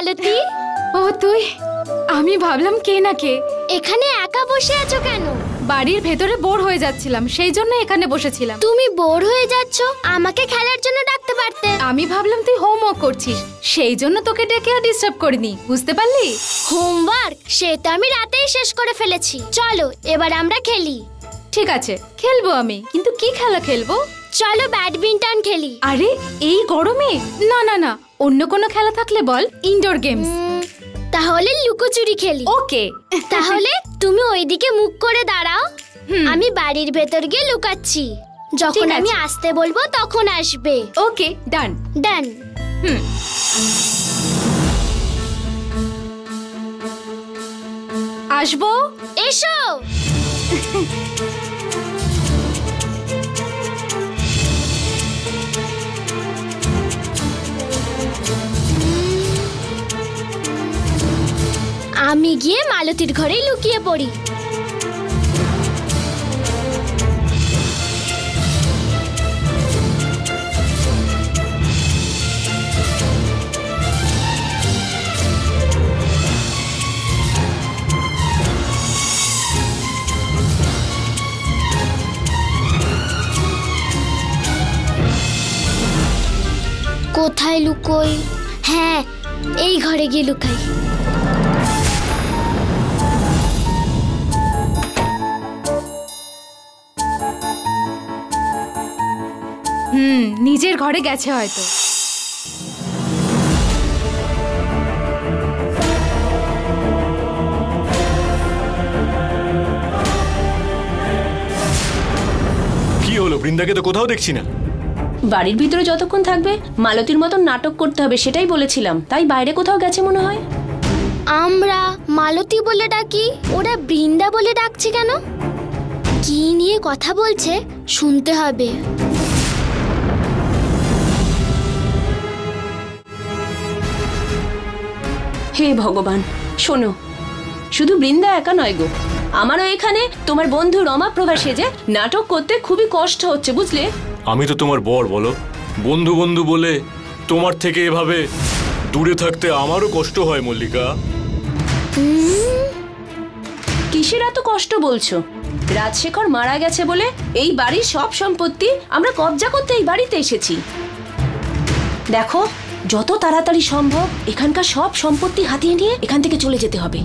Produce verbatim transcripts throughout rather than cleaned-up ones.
মালতী। ও তুই? আমি ভাবলাম কে না কে। এখানে একা বসে আছো কেন? বাড়ির ভেতরে বোর হয়ে যাচ্ছিলাম, সেই জন্য এখানে বসেছিলাম। তুমি বোর হয়ে যাচ্ছ, আমাকে খেলার জন্য ডাকতে পারতে। আমি ভাবলাম তুই হোমওয়ার্ক করছিস, সেই জন্য তোকে ডেকে আর ডিস্টার্ব করিনি, বুঝতে পারলি? হোমওয়ার্ক সেটা আমি রাতেই শেষ করে ফেলেছি। চলো এবার আমরা খেলি। ঠিক আছে, খেলবো আমি, কিন্তু কি খেলা খেলবো? চলো ব্যাডমিন্টন খেলি। আরে এই গরমে? না না না, অন্য কোনো খেলা থাকলে বল। Indoor games. তাহলে লুকোচুরি খেলি। ওকে। তাহলে তুমি ওইদিকে মুখ করে দাঁড়াও, আমি বাড়ির ভেতর গিয়ে লুকাচ্ছি। যখন আমি আসতে বলবো তখন আসবে। ওকে, ডান ডান। হুম। আসবো? এসো। আমি গিয়ে মালতীর ঘরে লুকিয়ে পড়ি। কোথায় লুকোই? হ্যাঁ, এই ঘরে গিয়ে লুকাই। হুম, নিজের ঘরে গেছে হয়তো। কি হলো? বৃন্দাকে তো কোথাও দেখছি না। বাড়ির ভিতরে যতক্ষণ থাকবে মালতীর মতন নাটক করতে হবে, সেটাই বলেছিলাম, তাই বাইরে কোথাও গেছে মনে হয়। আমরা মালতী বলে ডাকি, ওরা বৃন্দা বলে ডাকছে কেন? কি নিয়ে কথা বলছে শুনতে হবে। হে ভগবান, শোনো, শুধু বৃন্দা একা নয় গো, আমারও এখানে তোমার বন্ধু রমাপ্রভা সেজে নাটক করতে খুবই কষ্ট হচ্ছে, বুঝলে? আমি তো তোমার বর, বলো। বন্ধু বন্ধু বলে তোমার থেকে এভাবে দূরে থাকতে আমারও কষ্ট হয় মল্লিকা। কিসের এত কষ্ট বলছো? রাজশেখর মারা গেছে বলে এই বাড়ির সব সম্পত্তি আমরা কবজা করতে এই বাড়িতে এসেছি। দেখো, যত তাড়াতাড়ি সম্ভব এখানকার সব সম্পত্তি হাতিয়ে নিয়ে এখান থেকে চলে যেতে হবে।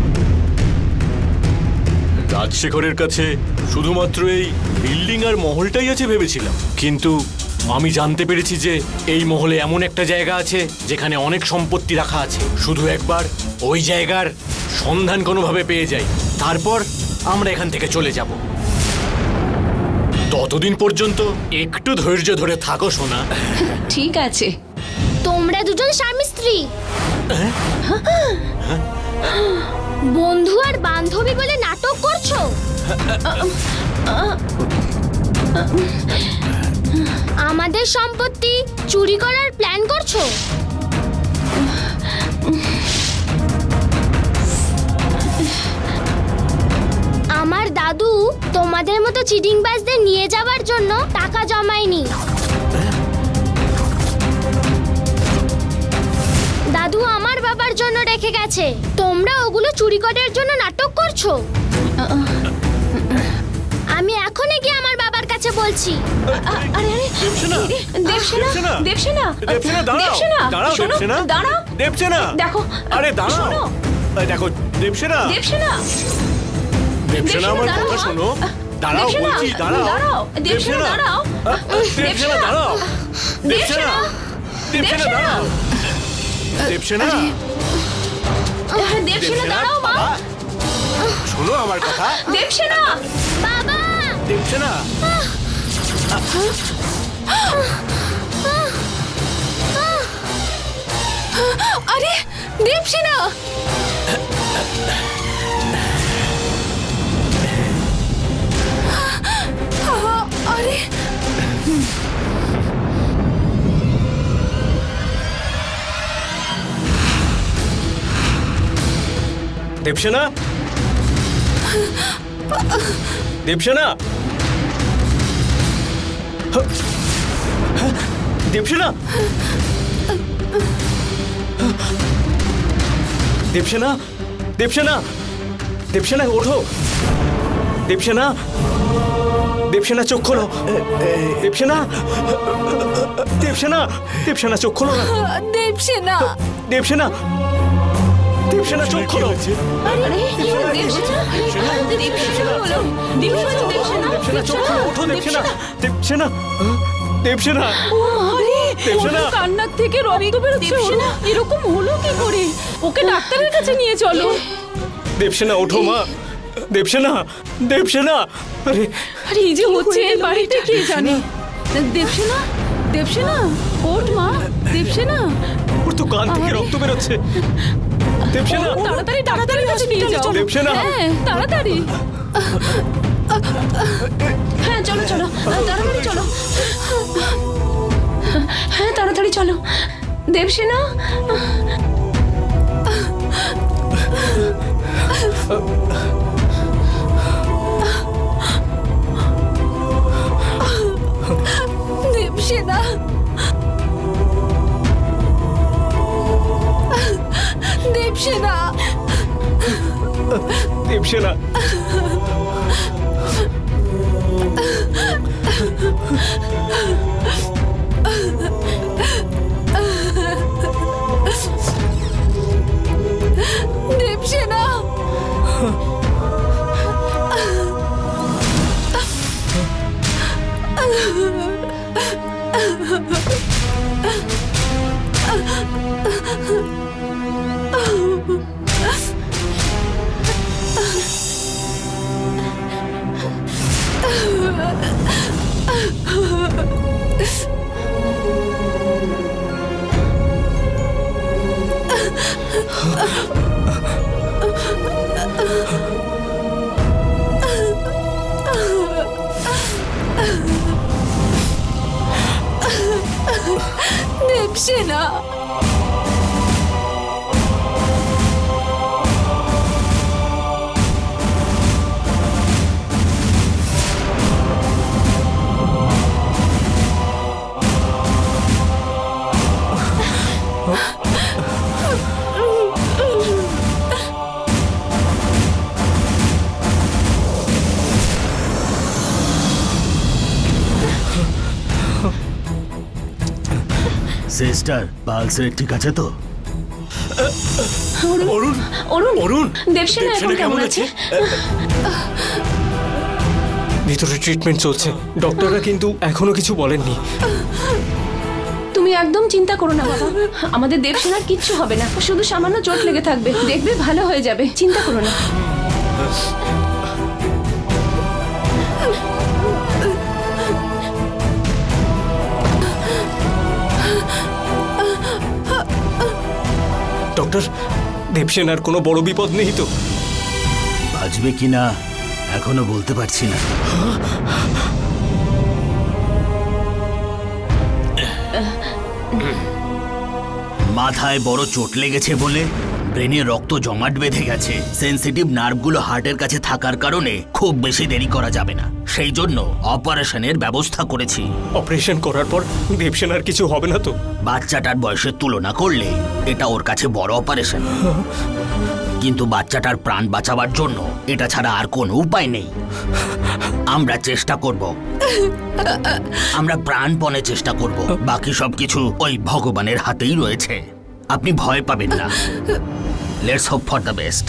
রাজশেখরের কাছে শুধুমাত্র এই বিল্ডিং আর মহলটাই আছে ভেবেছিলাম, কিন্তু আমি জানতে পেরেছি যে এই মহলে এমন একটা জায়গা আছে যেখানে অনেক সম্পত্তি রাখা আছে। শুধু একবার ওই জায়গার সন্ধান কোনোভাবে পেয়ে যাই, তারপর আমরা এখান থেকে চলে যাব। ততদিন পর্যন্ত একটু ধৈর্য ধরে থাকো সোনা। ঠিক আছে। তোমরা দুজন স্বামী স্ত্রী, বন্ধু আর বান্ধবী বলে নাটক করছো। আমাদের সম্পত্তি চুরি করার প্ল্যান করছো। আমার দাদু তোমাদের মতো চিটিংবাজদের নিয়ে যাওয়ার জন্য টাকা জমায়নি। দাদু আমার বাবার জন্য রেখে গেছে। তোমরা ওগুলো চুরি করার জন্য নাটক করছো। আমি এখনই গিয়ে আমার বাবার কাছে বলছি। আরে আরে দেবসেনা, দেবসেনা, দেবসেনা, দেবসেনা দাঁড়াও, দাঁড়াও দেবসেনা, দাঁড়াও দেবসেনা, দেখো, আরে দাঁড়াও, দেখো দেবসেনা, দেবসেনা, দেবসেনা আমার কথা শোনো, দাঁড়াও বলছি, দাঁড়াও, দেবসেনা দাঁড়াও, দেবসেনা দাঁড়াও, দেবসেনা, দেবসেনা দাঁড়াও, দেবসেনা, দেবসেনা দাঁড়াও মা, শোনো আমার কথা, দেবসেনা, বাবা, দেবসেনা, আরে দেবসেনা, আরে দেবসেনা, দেবসেনা, দেবসেনা, দেবসেনা, দেবসেনা, দেবসেনা ওঠো। দেবসেনা, দেবসেনা চোখ খোলো। দেবসেনা, দেবসেনা, দেবসেনা চোখ খোলো না। দেবসেনা, দেবসেনা, দেবসেনা চোখ খোলো। আরে দেবসেনা, দেবসেনা বলো, দেবসেনা, দেবসেনা, দেবসেনা চোখ খোলো, ওঠো দেবসেনা। দেবসেনা, দেবসেনা, দেবসেনা। কান্নার থেকে রক্ত বেরোচ্ছে। দেবসেনা। এরকম হলো কি করে? ওকে ডাক্তারের কাছে নিয়ে চলো। দেবসেনা ওঠো মা। দেবসেনা, দেবসেনা। আরে আরে এই যে হচ্ছে এই বাড়িটা কে জানে? দেবসেনা, দেবসেনা, ওঠ মা। দেবসেনা, ওর তো কান থেকে রক্ত বেরোচ্ছে। দেবসেনা, তাড়াতাড়ি ডাক্তারের কাছে নিয়ে যাও। দেবসেনা। হ্যাঁ, তাড়াতাড়ি। হ্যাঁ চলো চলো, তাড়াতাড়ি চলো। হ্যাঁ তাড়াতাড়ি চলো। Devasena, Devasena, Devasena, Devasena. Devasena. Devasena, sister pulse rate ঠিক আছে তো? অরুণ, অরুণ, অরুণ, দেবসেনা এখন কেমন আছে? ভিতরে ট্রিটমেন্ট চলছে। ডক্টররা কিন্তু এখনো কিছু বলেননি। তুমি একদম চিন্তা করো না বাবা, আমাদের দেবসেনার কিচ্ছু হবে না, শুধু সামান্য চোট লেগে থাকবে, দেখবে ভালো হয়ে যাবে, চিন্তা করো না। ডক্টর, দেবসেনার কোনো বড় বিপদ নেই তো? বাঁচবে কিনা এখনো বলতে পারছি না। মাথায় বড় চোট লেগেছে বলে ব্রেনে রক্ত জমাট বেঁধে গেছে। সেনসিটিভ নার্ভগুলো হার্টের কাছে থাকার কারণে খুব বেশি দেরি করা যাবে না, সেই জন্য অপারেশনের ব্যবস্থা করেছি। অপারেশন করার পর দেবসেনার কিছু হবে না তো? বাচ্চাটার বয়সের তুলনা করলে এটা ওর কাছে বড় অপারেশন, কিন্তু বাচ্চাটার প্রাণ বাঁচাবার জন্য এটা ছাড়া আর কোনো উপায় নেই। আমরা চেষ্টা করব, আমরা প্রাণপণে চেষ্টা করব, বাকি সবকিছু ওই ভগবানের হাতেই রয়েছে। আপনি ভয় পাবেন না। Let's hope for the best.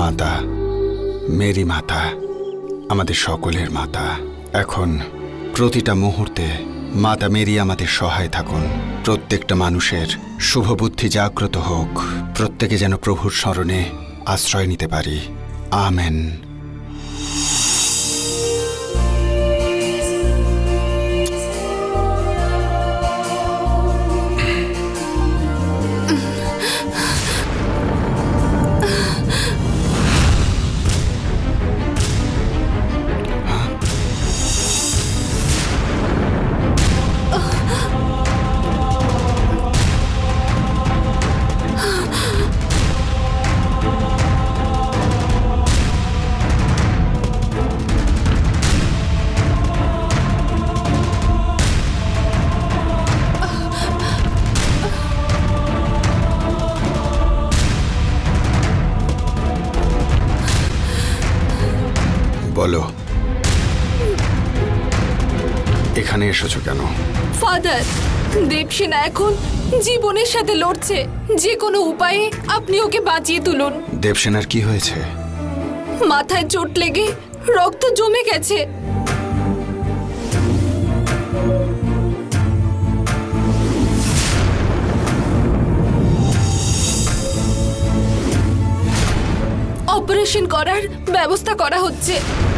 মাতা, মেরি মাতা, আমাদের সকলের মাতা। এখন প্রতিটা মুহূর্তে মাতা মেরি আমাদের সহায় থাকুন। প্রত্যেকটা মানুষের শুভ বুদ্ধি জাগ্রত হোক, প্রত্যেকে যেন প্রভুর শরণে আশ্রয় নিতে পারি। আমেন। বলো, এখানে এসেছো কেন? ফাদার, দেবসেনা এখন জীবনের সাথে লড়ছে। যে কোনো উপায়ে আপনি ওকে বাঁচিয়ে তুলুন। দেবসেনার কি হয়েছে? মাথায় চোট লেগে রক্ত জমে গেছে। অপারেশন করার ব্যবস্থা করা হচ্ছে।